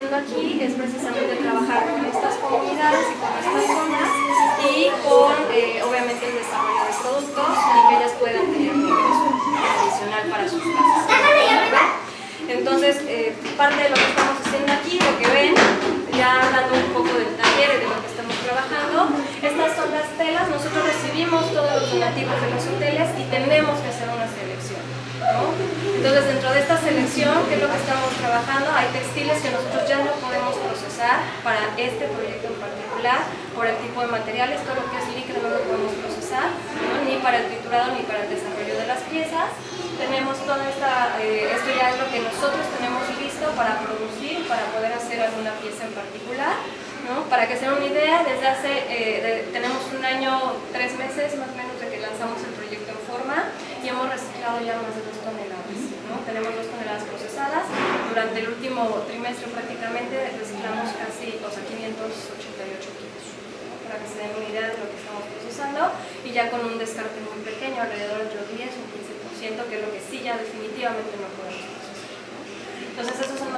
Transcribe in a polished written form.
aquí es precisamente trabajar con estas comunidades y con estas zonas y con obviamente el desarrollo de productos y que ellas puedan tener un ingreso adicional para sus casas. Entonces, parte de lo que estamos haciendo aquí, lo que ven, ya hablando un poco del taller y de lo que estamos trabajando, estas son las telas. Nosotros recibimos todos los donativos de los hoteles y tenemos que hacer una selección, ¿no? Entonces, dentro de esta selección, ¿qué es lo que estamos trabajando? Hay textiles que nosotros ya no podemos procesar para este proyecto en particular, por el tipo de materiales. Todo lo que es licra no lo podemos procesar, ¿no? Ni para el triturado ni para el desarrollo de las piezas. Tenemos toda esta, esto ya es lo que nosotros tenemos listo para producir, para poder hacer alguna pieza en particular, ¿no? Para que se den una idea, desde hace, tenemos un año, 3 meses más o menos de que lanzamos el proyecto en forma y hemos reciclado ya más de 2 toneladas, ¿no? Tenemos 2 toneladas procesadas. Durante el último trimestre prácticamente reciclamos casi 588 kilos, ¿no? Para que se den una idea de lo que estamos procesando y ya con un descarte muy pequeño, alrededor del 10 o 15%, que es lo que sí ya definitivamente no podemos procesar, ¿no? Entonces esos son